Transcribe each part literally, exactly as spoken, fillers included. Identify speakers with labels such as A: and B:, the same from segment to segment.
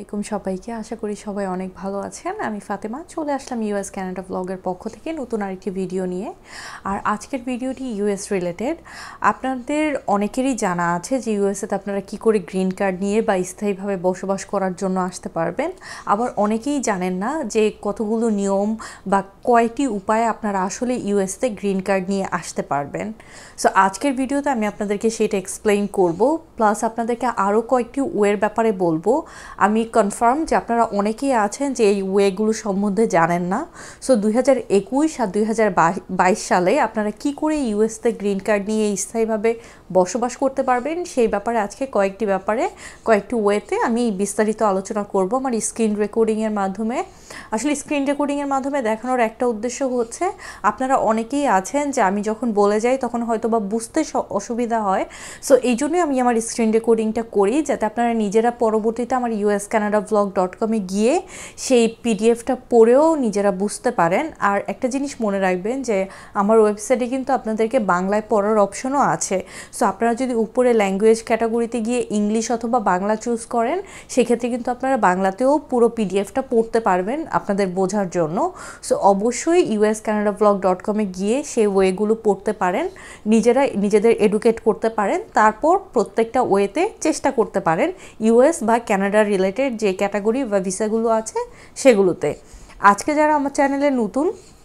A: আলাইকুম সবাইকে। আশা করি সবাই অনেক ভালো আছেন। আমি ফাতেমা চলে আসলাম ইউএস কানাডা ব্লগের পক্ষ থেকে নতুন আরেকটি ভিডিও নিয়ে। আর আজকের ভিডিওটি ইউএস রিলেটেড। আপনাদের অনেকেরই জানা আছে যে ইউএসএতে আপনারা কি করে গ্রিন কার্ড নিয়ে বা স্থায়ীভাবে বসবাস করার জন্য আসতে পারবেন। আবার অনেকেই জানেন না যে কতগুলো নিয়ম বা কয়টি উপায়ে আপনারা আসলে ইউএসএতে গ্রিন কার্ড নিয়ে আসতে পারবেন। সো আজকের ভিডিওতে আমি আপনাদেরকে সেটা এক্সপ্লেইন করব, প্লাস আপনাদেরকে আরও কয়েকটি ওয়ের ব্যাপারে বলবো। আমি কনফার্ম যে আপনারা অনেকেই আছেন যে এই ওয়েগুলো সম্বন্ধে জানেন না। সো দুই হাজার একুশ আর দুই হাজার বাইশ সালে আপনারা কি করে ইউএসতে গ্রিন কার্ড নিয়ে স্থায়ীভাবে বসবাস করতে পারবেন সেই ব্যাপারে আজকে কয়েকটি ব্যাপারে কয়েকটি ওয়েতে আমি বিস্তারিত আলোচনা করব আমার স্ক্রিন রেকর্ডিংয়ের মাধ্যমে। আসলে স্ক্রিন রেকর্ডিংয়ের মাধ্যমে দেখানোর একটা উদ্দেশ্য হচ্ছে আপনারা অনেকেই আছেন যে আমি যখন বলে যাই তখন হয়তো বা বুঝতে অসুবিধা হয়। সো এই জন্যই আমি আমার স্ক্রিন রেকর্ডিংটা করি, যাতে আপনারা নিজেরা পরবর্তীতে আমার ইউএস কানাডা ব্লগ ডট কমে গিয়ে সেই পিডিএফটা পড়েও নিজেরা বুঝতে পারেন। আর একটা জিনিস মনে রাখবেন যে আমার ওয়েবসাইটে কিন্তু আপনাদেরকে বাংলায় পড়ার অপশনও আছে। সো আপনারা যদি উপরে ল্যাঙ্গুয়েজ ক্যাটাগরিতে গিয়ে ইংলিশ অথবা বাংলা চুজ করেন সেক্ষেত্রে কিন্তু আপনারা বাংলাতেও পুরো পিডিএফটা পড়তে পারবেন আপনাদের বোঝার জন্য। সো অবশ্যই ইউএস কানাডা ব্লগ ডট কমে গিয়ে সেই ওয়েগুলো পড়তে পারেন, নিজেরা নিজেদের এডুকেট করতে পারেন, তারপর প্রত্যেকটা ওয়েতে চেষ্টা করতে পারেন ইউএস বা কানাডা রিলেটেড যে ক্যাটাগরি বা ভিসাগুলো আছে সেগুলোতে। আজকে যারা আমার চ্যানেলে নতুন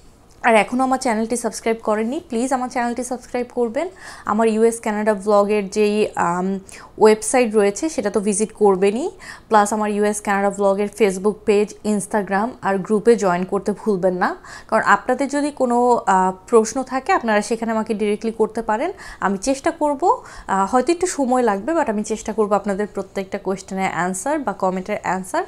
A: আর এখনও আমার চ্যানেলটি সাবস্ক্রাইব করেননি, প্লিজ আমার চ্যানেলটি সাবস্ক্রাইব করবেন। আমার ইউএস কানাডা ব্লগের যেই ওয়েবসাইট রয়েছে সেটা তো ভিজিট করবেনই, প্লাস আমার ইউএস কানাডা ব্লগের ফেসবুক পেজ, ইনস্টাগ্রাম আর গ্রুপে জয়েন করতে ভুলবেন না। কারণ আপনাদের যদি কোনো প্রশ্ন থাকে আপনারা সেখানে আমাকে ডিরেক্টলি করতে পারেন। আমি চেষ্টা করব, হয়তো একটু সময় লাগবে, বাট আমি চেষ্টা করব আপনাদের প্রত্যেকটা কোয়েশ্চেনের অ্যান্সার বা কমেন্টের অ্যান্সার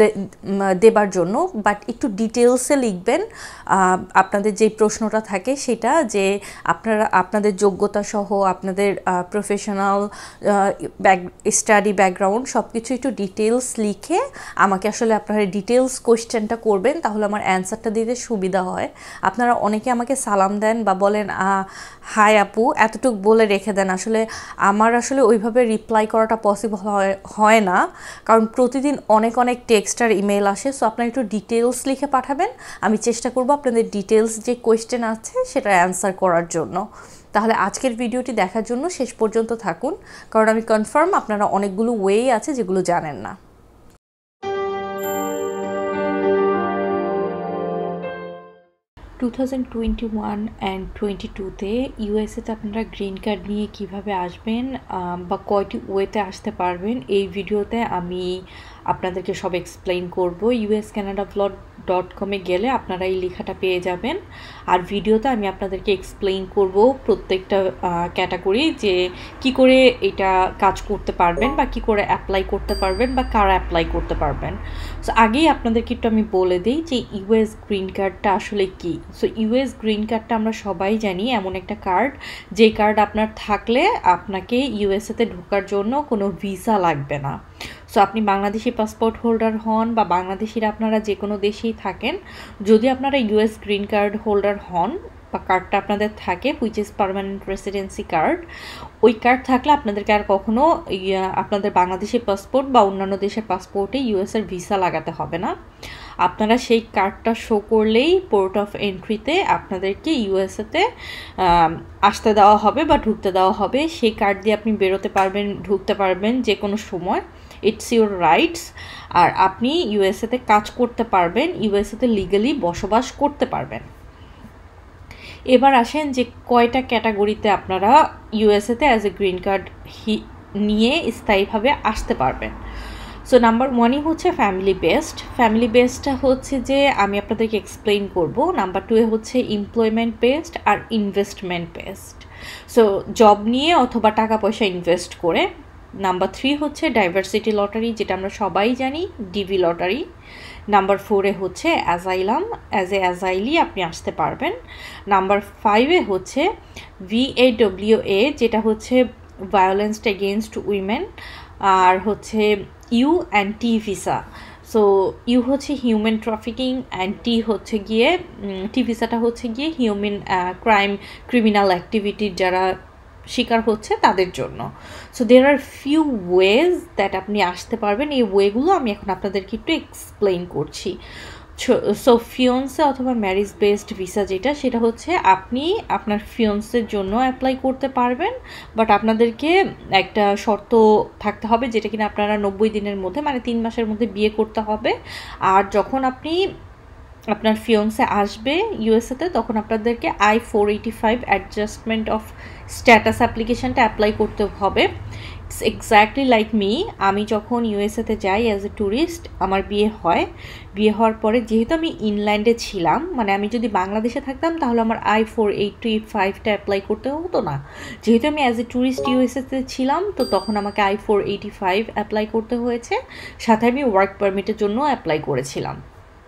A: দেবার জন্য। বাট একটু ডিটেলসে লিখবেন আপনাদের যে প্রশ্নটা থাকে সেটা, যে আপনারা আপনাদের যোগ্যতা সহ আপনাদের প্রফেশনাল ব্যাক স্টাডি ব্যাকগ্রাউন্ড সব কিছু একটু ডিটেলস লিখে আমাকে আসলে আপনারা ডিটেলস কোয়েশ্চেনটা করবেন, তাহলে আমার অ্যান্সারটা দিতে সুবিধা হয়। আপনারা অনেকে আমাকে সালাম দেন বা বলেন হাই আপু, এতটুকু বলে রেখে দেন। আসলে আমার আসলে ওইভাবে রিপ্লাই করাটা পসিবল হয় হয় না, কারণ প্রতিদিন অনেক অনেক টেক্সট আর ইমেল আসে। সো আপনারা একটু ডিটেলস লিখে পাঠাবেন, আমি চেষ্টা করব আপনাদের ডিটেলস যে কোয়েশ্চেন আছে সেটা অ্যান্সার করার জন্য। তাহলে আজকের ভিডিওটি দেখার জন্য শেষ পর্যন্ত থাকুন, কারণ আমি কনফার্ম আপনারা অনেকগুলো ওয়ে আছে যেগুলো জানেন না। Two thousand twenty one and twenty টুতে ইউএসএতে আপনারা গ্রিন কার্ড নিয়ে কিভাবে আসবেন বা কয়টি ওয়েতে আসতে পারবেন এই ভিডিওতে আমি আপনাদেরকে সব এক্সপ্লেইন করব। ইউএস কানাডা ব্লগ ডট কমে গেলে আপনারা এই লেখাটা পেয়ে যাবেন। আর ভিডিওতে আমি আপনাদেরকে এক্সপ্লেইন করব প্রত্যেকটা ক্যাটাগরি, যে কি করে এটা কাজ করতে পারবেন বা কি করে অ্যাপ্লাই করতে পারবেন বা কারা অ্যাপ্লাই করতে পারবেন। সো আগেই আপনাদেরকে একটু আমি বলে দিই যে ইউএস গ্রিন কার্ডটা আসলে কি। সো ইউএস গ্রিন কার্ডটা আমরা সবাই জানি এমন একটা কার্ড, যে কার্ড আপনার থাকলে আপনাকে ইউএসএতে ঢোকার জন্য কোনো ভিসা লাগবে না। সো আপনি বাংলাদেশি পাসপোর্ট হোল্ডার হন বা বাংলাদেশিরা আপনারা যে কোনো দেশেই থাকেন, যদি আপনারা ইউএস গ্রিন কার্ড হোল্ডার হন বা কার্ডটা আপনাদের থাকে which is permanent residency card, ওই কার্ড থাকলে আপনাদেরকে আর কখনো আপনাদের বাংলাদেশি পাসপোর্ট বা অন্যান্য দেশের পাসপোর্টে ইউএসের ভিসা লাগাতে হবে না। আপনারা সেই কার্ডটা শো করলেই পোর্ট অফ এন্ট্রিতে আপনাদেরকে ইউএসএতে আসতে দেওয়া হবে বা ঢুকতে দেওয়া হবে। সেই কার্ড দিয়ে আপনি বেরোতে পারবেন, ঢুকতে পারবেন যে কোনো সময়, ইটস ইউর রাইটস। আর আপনি ইউএসএতে কাজ করতে পারবেন, ইউএসএতে লিগালি বসবাস করতে পারবেন। এবার আসেন যে কয়টা ক্যাটাগরিতে আপনারা ইউএসএতে অ্যাজ এ গ্রিন কার্ড নিয়ে স্থায়ীভাবে আসতে পারবেন। সো নাম্বার ওয়ানই হচ্ছে ফ্যামিলি বেসড। ফ্যামিলি বেসডটা হচ্ছে যে আমি আপনাদেরকে এক্সপ্লেইন করব। নাম্বার টুয়ে হচ্ছে এমপ্লয়মেন্ট বেসড আর ইনভেস্টমেন্ট বেসড, সো জব নিয়ে অথবা টাকা পয়সা ইনভেস্ট করে। নাম্বার থ্রি হচ্ছে ডাইভার্সিটি লটারি, যেটা আমরা সবাই জানি, ডিভি লটারি। নাম্বার ফোরে হচ্ছে অ্যাজাইলাম, অ্যাজ এ অ্যাজাইলি আপনি আসতে পারবেন। নাম্বার ফাইভে হচ্ছে ভিএডব্লিউএ, যেটা হচ্ছে ভায়োলেন্স এগেনস্ট উইমেন, আর হচ্ছে U and T visa. So U হচ্ছে হিউম্যান ট্রাফিকিং অ্যান্ড টি হচ্ছে গিয়ে টি ভিসাটা হচ্ছে গিয়ে হিউম্যান ক্রাইম ক্রিমিনাল অ্যাক্টিভিটির যারা শিকার হচ্ছে তাদের জন্য। So there are few ways that আপনি আসতে পারবেন। এই ওয়েগুলো আমি এখন আপনাদেরকে একটু এক্সপ্লেইন করছি। সো ফিয়ন্সে অথবা ম্যারেজ বেসড ভিসা যেটা, সেটা হচ্ছে আপনি আপনার ফিয়ন্সের জন্য অ্যাপ্লাই করতে পারবেন, বাট আপনাদেরকে একটা শর্ত থাকতে হবে যেটা কিনা আপনারা নব্বই দিনের মধ্যে মানে তিন মাসের মধ্যে বিয়ে করতে হবে। আর যখন আপনি আপনার ফিয়ন্সে আসবে ইউএসএতে তখন আপনাদেরকে I four eighty five adjustment of status অ্যাপ্লিকেশানটা অ্যাপ্লাই করতে হবে। ইটস এক্স্যাক্টলি লাইক মি, আমি যখন ইউএসএতে যাই অ্যাজ এ ট্যুরিস্ট আমার বিয়ে হয়। বিয়ে হওয়ার পরে যেহেতু আমি ইনল্যান্ডে ছিলাম, মানে আমি যদি বাংলাদেশে থাকতাম তাহলে আমার আই ফোর এইটি ফাইভটা অ্যাপ্লাই করতে হতো না। যেহেতু আমি অ্যাজ এ ট্যুরিস্ট ইউএসএতে ছিলাম তো তখন আমাকে I four eighty five apply করতে হয়েছে, সাথে আমি ওয়ার্ক পারমিটের জন্য অ্যাপ্লাই করেছিলাম।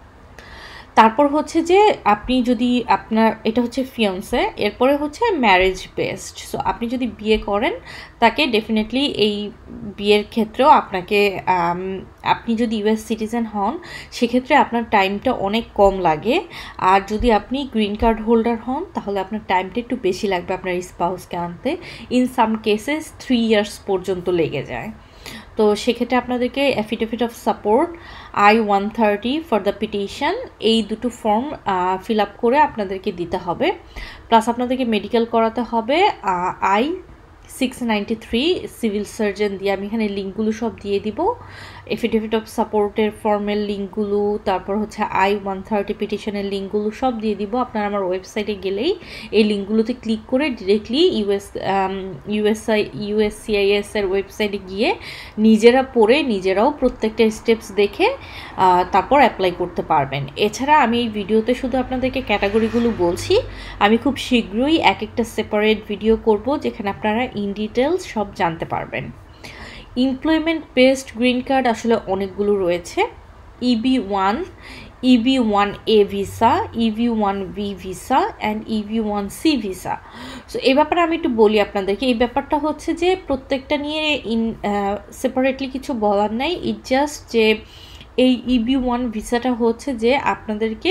A: তারপর হচ্ছে যে আপনি যদি আপনার এটা হচ্ছে ফিয়ন্সে, এরপরে হচ্ছে ম্যারেজ বেসড। সো আপনি যদি বিয়ে করেন তাকে ডেফিনেটলি এই বিয়ের ক্ষেত্রেও আপনাকে আপনি যদি ইউএস সিটিজেন হন সেক্ষেত্রে আপনার টাইমটা অনেক কম লাগে। আর যদি আপনি গ্রিন কার্ড হোল্ডার হন তাহলে আপনার টাইমটা একটু বেশি লাগবে আপনার স্পাউসকে আনতে। In some cases three years পর্যন্ত লেগে যায়। তো সেক্ষেত্রে আপনাদেরকে affidavit of support, I one thirty for the petition, এই দুটো ফর্ম ফিল আপ করে আপনাদেরকে দিতে হবে। প্লাস আপনাদেরকে মেডিকেল করাতে হবে I six ninety three civil surgeon দিয়ে, আমি এখানে লিঙ্কগুলো সব দিয়ে দিব। এফিডেভিট অফ সাপোর্টের ফর্মের লিঙ্কগুলো, তারপর হচ্ছে আই ওয়ান থার্টি পিটিশনের লিঙ্কগুলো সব দিয়ে দিব। আপনারা আমার ওয়েবসাইটে গেলেই এই লিঙ্কগুলোতে ক্লিক করে ডিরেক্টলি ইউএস ইউএসআই ইউএসসিআইএস এর ওয়েবসাইটে গিয়ে নিজেরা পড়ে নিজেরাও প্রত্যেকটা স্টেপস দেখে তারপর অ্যাপ্লাই করতে পারবেন। এছাড়া আমি এই ভিডিওতে শুধু আপনাদেরকে ক্যাটাগরিগুলো বলছি, আমি খুব শীঘ্রই এক একটা সেপারেট ভিডিও করব যেখানে আপনারা ইন ডিটেলস সব জানতে পারবেন। এমপ্লয়মেন্ট বেসড গ্রিন কার্ড আসলে অনেকগুলো রয়েছে। EB one, EB one A visa, EB one B visa and EB one C visa. So এই ব্যাপারে আমি একটু বলি আপনাদেরকে। এই ব্যাপারটা হচ্ছে যে প্রত্যেকটা নিয়ে ইন সেপারেটলি কিছু বলার নাই। ইট জাস্ট যে এই ইবি ওয়ান ভিসাটা হচ্ছে যে আপনাদেরকে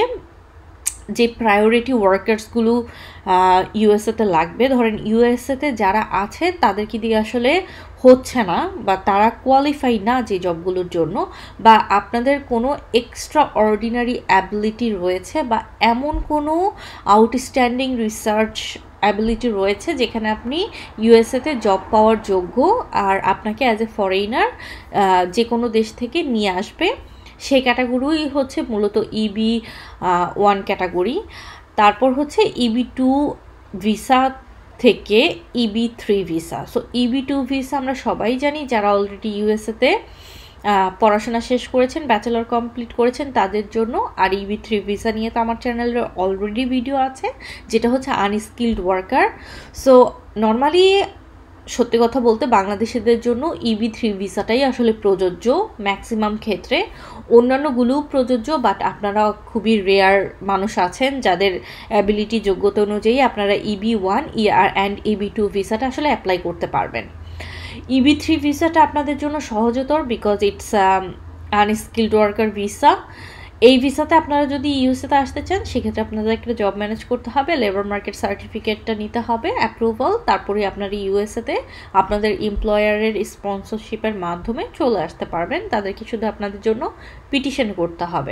A: যে প্রায়োরিটি ওয়ার্কার্সগুলো ইউএসএতে লাগবে, ধরেন ইউএসএতে যারা আছে তাদেরকে দিয়ে আসলে হচ্ছে না বা তারা কোয়ালিফাই না যে জবগুলোর জন্য, বা আপনাদের কোনো এক্সট্রা অর্ডিনারি অ্যাবিলিটি রয়েছে বা এমন কোনো আউটস্ট্যান্ডিং রিসার্চ অ্যাবিলিটি রয়েছে যেখানে আপনি ইউএসএতে জব পাওয়ার যোগ্য আর আপনাকে অ্যাজ এ ফরেইনার যে কোনো দেশ থেকে নিয়ে আসবে, সেই ক্যাটাগরি হচ্ছে মূলত ইবি ওয়ান ক্যাটাগরি। তারপর হচ্ছে ইবি টু ভিসা থেকে EB three visa. So EB two visa আমরা সবাই জানি যারা অলরেডি ইউএসএতে পড়াশোনা শেষ করেছেন, ব্যাচেলর কমপ্লিট করেছেন তাদের জন্য। আর ইবি থ্রি ভিসা নিয়ে তো আমার চ্যানেলে অলরেডি ভিডিও আছে, যেটা হচ্ছে আনস্কিল্ড ওয়ার্কার। সো নর্মালি সত্যি কথা বলতে বাংলাদেশিদের জন্য ইবি থ্রি ভিসাটাই আসলে প্রযোজ্য ম্যাক্সিমাম ক্ষেত্রে, অন্যান্যগুলোও প্রযোজ্য, বাট আপনারা খুবই রেয়ার মানুষ আছেন যাদের অ্যাবিলিটি যোগ্যতা অনুযায়ী আপনারা EB one ER and EB two ভিসাটা আসলে অ্যাপ্লাই করতে পারবেন। ইবি থ্রি ভিসাটা আপনাদের জন্য সহজতর because it's unskilled worker visa. এই ভিসাতে আপনারা যদি ইউএসএতে আসতে চান সেক্ষেত্রে আপনাদের একটা জব ম্যানেজ করতে হবে, লেবার মার্কেট সার্টিফিকেটটা নিতে হবে অ্যাপ্রুভাল, তারপরে আপনারা ইউএসএতে আপনাদের এমপ্লয়ারের স্পন্সরশিপের মাধ্যমে চলে আসতে পারবেন। তাদেরকে শুধু আপনাদের জন্য পিটিশন করতে হবে।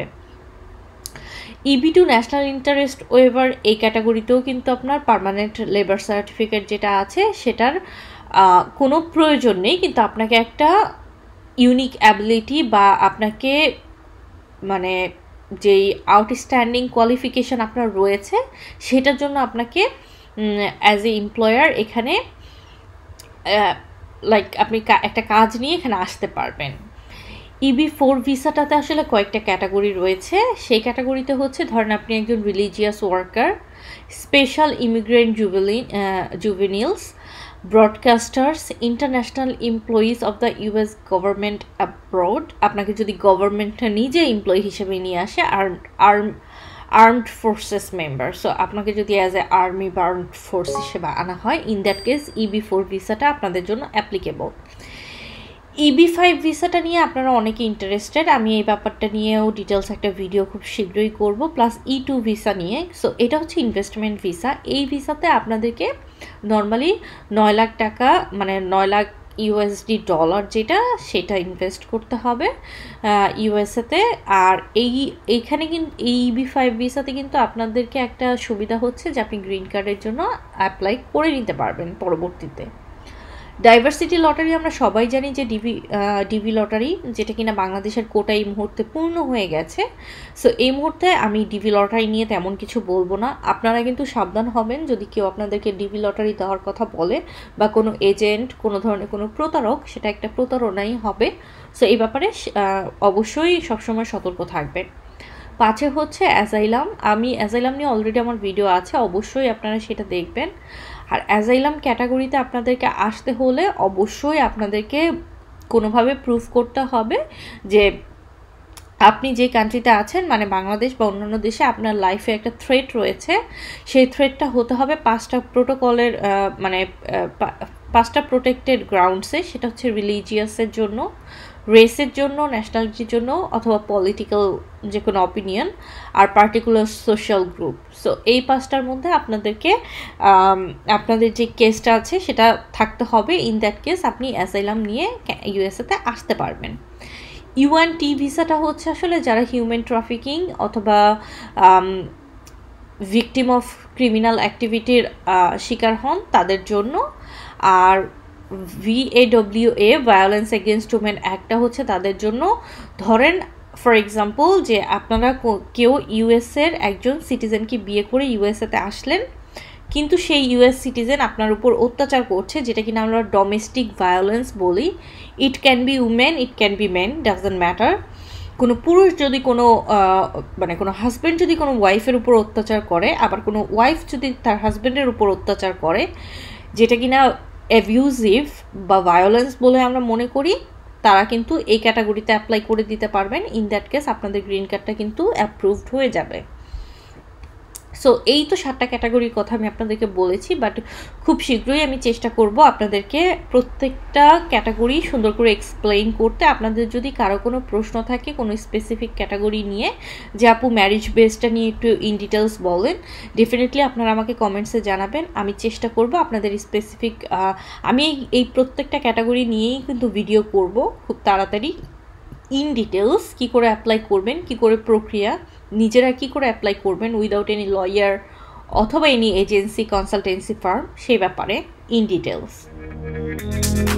A: EB two national interest waiver, এই ক্যাটাগরিতেও কিন্তু আপনার পার্মানেন্ট লেবার সার্টিফিকেট যেটা আছে সেটার কোনো প্রয়োজন নেই, কিন্তু আপনাকে একটা ইউনিক অ্যাবিলিটি বা আপনাকে মানে যেই আউটস্ট্যান্ডিং কোয়ালিফিকেশান আপনার রয়েছে সেটার জন্য আপনাকে অ্যাজ এ এমপ্লয়ার এখানে লাইক আপনি একটা কাজ নিয়ে এখানে আসতে পারবেন। ইবি ফোর ভিসাটাতে আসলে কয়েকটা ক্যাটাগরি রয়েছে। সেই ক্যাটাগরিতে হচ্ছে ধরেন আপনি একজন religious worker, special immigrant juvenile juveniles, broadcasters, international employees of the US government abroad, আপনাকে যদি গভর্নমেন্টটা নিজে এমপ্লয়ি হিসেবে নিয়ে আসে, আর arm armed forces member, so আপনাকে যদি অ্যাজ এ আর্মি বা আর্মড ফোর্স হিসেবে আনা হয়, in that case EB four ভিসাটা আপনাদের জন্য অ্যাপ্লিকেবল। ইবি ফাইভ ভিসাটা নিয়ে আপনারা অনেকে ইন্টারেস্টেড, আমি এই ব্যাপারটা নিয়েও ডিটেলস একটা ভিডিও খুব শীঘ্রই করব, প্লাস ই টু ভিসা নিয়ে। সো এটা হচ্ছে ইনভেস্টমেন্ট ভিসা। এই ভিসাতে আপনাদেরকে নর্মালি নয় লাখ টাকা মানে নয় লাখ ইউএসডি ডলার যেটা সেটা ইনভেস্ট করতে হবে ইউএসএতে। আর এই এইখানে কিন্তু এই ইবি ফাইভ ভিসাতে কিন্তু আপনাদেরকে একটা সুবিধা হচ্ছে যে আপনি গ্রিন কার্ডের জন্য অ্যাপ্লাই করে নিতে পারবেন পরবর্তীতে। ডাইভার্সিটি লটারি আমরা সবাই জানি যে ডিভি ডিভি লটারি, যেটা কিনা বাংলাদেশের কোটা এই মুহূর্তে পূর্ণ হয়ে গেছে। সো এই মুহূর্তে আমি ডিভি লটারি নিয়ে তেমন কিছু বলবো না। আপনারা কিন্তু সাবধান হবেন যদি কেউ আপনাদেরকে ডিভি লটারি দেওয়ার কথা বলে, বা কোনো এজেন্ট কোনো ধরনের কোনো প্রতারক, সেটা একটা প্রতারণাই হবে। সো এই ব্যাপারে অবশ্যই সবসময় সতর্ক থাকবেন। পাঁচে হচ্ছে অ্যাজাইলাম। আমি অ্যাজাইলাম নিয়ে অলরেডি আমার ভিডিও আছে, অবশ্যই আপনারা সেটা দেখবেন। আর অ্যাজাইলাম ক্যাটাগরিতে আপনাদেরকে আসতে হলে অবশ্যই আপনাদেরকে কোনোভাবে প্রুফ করতে হবে যে আপনি যে কান্ট্রিতে আছেন, মানে বাংলাদেশ বা অন্যান্য দেশে আপনার লাইফে একটা থ্রেট রয়েছে। সেই থ্রেটটা হতে হবে পাঁচটা প্রোটোকলের মানে পাঁচটা প্রোটেক্টেড গ্রাউন্ডসে। সেটা হচ্ছে রিলিজিয়াসের জন্য, রেসের জন্য, ন্যাশনালিটির জন্য, অথবা পলিটিক্যাল যে কোনো অপিনিয়ন, আর পার্টিকুলার সোশ্যাল গ্রুপ। সো এই পাঁচটার মধ্যে আপনাদেরকে আপনাদের যে কেসটা আছে সেটা থাকতে হবে। ইন দ্যাট কেস আপনি অ্যাসাইলাম নিয়ে ইউএসএতে আসতে পারবেন। ইউএন টি ভিসাটা হচ্ছে আসলে যারা হিউম্যান ট্রাফিকিং অথবা ভিকটিম অফ ক্রিমিনাল অ্যাক্টিভিটির শিকার হন তাদের জন্য। আর ভিএডব্লিউএ ভায়োলেন্স এগেনস্ট উমেন অ্যাক্টটা হচ্ছে তাদের জন্য। ধরেন ফর এক্সাম্পল যে আপনারা কেউ ইউএসের একজন সিটিজেনকে বিয়ে করে ইউএসএতে আসলেন, কিন্তু সেই ইউএস সিটিজেন আপনার উপর অত্যাচার করছে, যেটা কিনা আমরা ডোমেস্টিক ভায়োলেন্স বলি। It can be women, it can be men, doesn't matter. কোনো পুরুষ যদি কোনো মানে কোনো হাজব্যান্ড যদি কোনো ওয়াইফের উপর অত্যাচার করে, আবার কোনো ওয়াইফ যদি তার হাজব্যান্ডের উপর অত্যাচার করে, যেটা কিনা অ্যাবিউজিভ বা ভায়োলেন্স বলে আমরা মনে করি, তারা কিন্তু এই ক্যাটাগরিতে অ্যাপ্লাই করে দিতে পারবেন। ইন দ্যাট কেস আপনাদের গ্রিন কার্ডটা কিন্তু অ্যাপ্রুভড হয়ে যাবে। সো এই তো সাতটা ক্যাটাগরির কথা আমি আপনাদেরকে বলেছি, বাট খুব শীঘ্রই আমি চেষ্টা করব আপনাদেরকে প্রত্যেকটা ক্যাটাগরি সুন্দর করে এক্সপ্লেইন করতে। আপনাদের যদি কারো কোনো প্রশ্ন থাকে কোনো স্পেসিফিক ক্যাটাগরি নিয়ে, যে আপু ম্যারেজ বেসটা নিয়ে একটু ইন ডিটেলস বলেন, ডেফিনেটলি আপনারা আমাকে কমেন্টসে জানাবেন। আমি চেষ্টা করব আপনাদের স্পেসিফিক, আমি এই প্রত্যেকটা ক্যাটাগরি নিয়েই কিন্তু ভিডিও করব খুব তাড়াতাড়ি, ইন ডিটেলস কী করে অ্যাপ্লাই করবেন, কী করে প্রক্রিয়া, নিজেরা কী করে অ্যাপ্লাই করবেন উইদাউট এনি লয়ার অথবা এনি এজেন্সি কনসালটেন্সি ফার্ম, সেই ব্যাপারে ইন ডিটেলস।